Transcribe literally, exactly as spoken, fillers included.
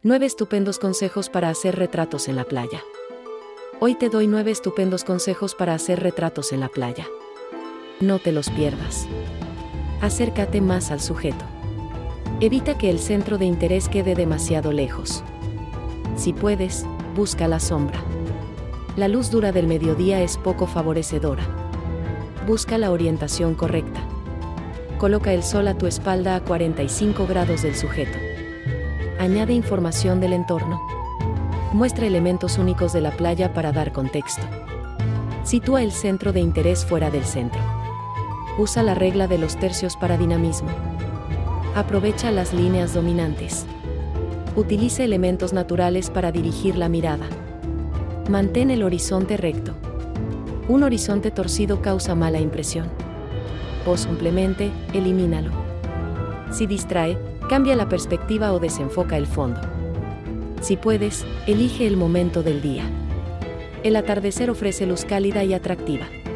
nueve estupendos consejos para hacer retratos en la playa. Hoy te doy nueve estupendos consejos para hacer retratos en la playa. No te los pierdas. Acércate más al sujeto. Evita que el centro de interés quede demasiado lejos. Si puedes, busca la sombra. La luz dura del mediodía es poco favorecedora. Busca la orientación correcta. Coloca el sol a tu espalda a cuarenta y cinco grados del sujeto. Añade información del entorno. Muestra elementos únicos de la playa para dar contexto. Sitúa el centro de interés fuera del centro. Usa la regla de los tercios para dinamismo. Aprovecha las líneas dominantes. Utiliza elementos naturales para dirigir la mirada. Mantén el horizonte recto. Un horizonte torcido causa mala impresión. O simplemente, elimínalo. Si distrae, cambia la perspectiva o desenfoca el fondo. Si puedes, elige el momento del día. El atardecer ofrece luz cálida y atractiva.